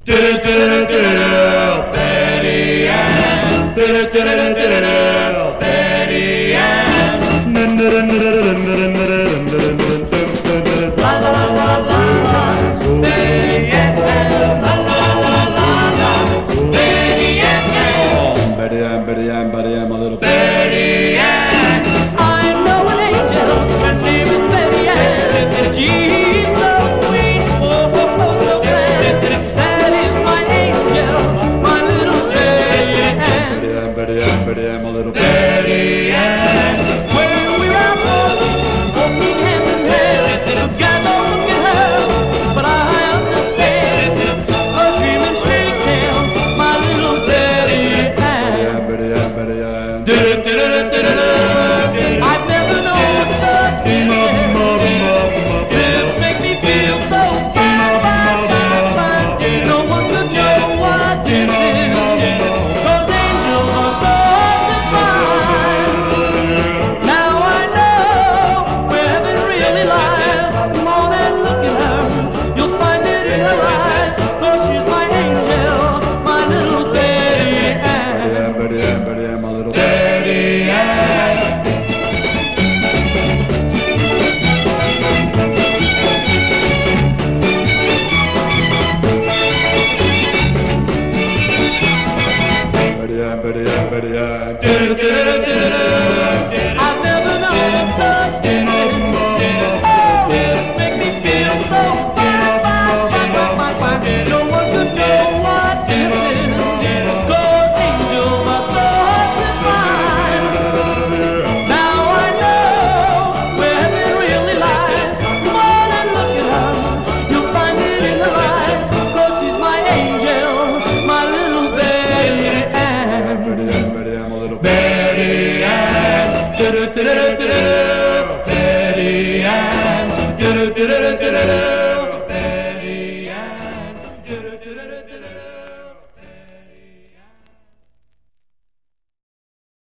Betty Ann, Betty Ann. La la la la la la, Betty Ann, la la la la la, Betty Ann. Betty Ann, Betty Ann, Betty Ann, my little Betty Ann. I know an angel, her name is Betty Ann. She's so sweet, oh, oh, oh, so glad. That is my angel, my little Betty Ann. Betty Ann, Betty Ann, Betty Ann, my little Betty Ann. When we're out walking hand in hand, you guys don't look at her, but I understand. A dreaming fairy tales, my little Betty Ann. Betty Ann, Betty Ann. I've never known such kisses. Lips make me feel so fine, fine, fine, fine. No one could know what this is, 'cause angels are so divine. Now I know where heaven really lies. Come on and look at her, you'll find it in her eyes, 'cause she's my angel, my little Betty Ann. Betty Ann, Betty Ann, my little Betty Ann. Betty Ann, Betty Ann, Betty Ann. I've never known such kisses. Oh, lips make me feel so fine, fine, fine, fine, fine, fine. No one could know what this is, 'cause angels are so divine. Now I know where heaven really lies. Come on and look at her, you'll find it in her eyes, 'cause she's my angel, my little Betty Ann. Betty Ann, Betty Ann, my little Betty Ann, Betty Ann, Betty Ann.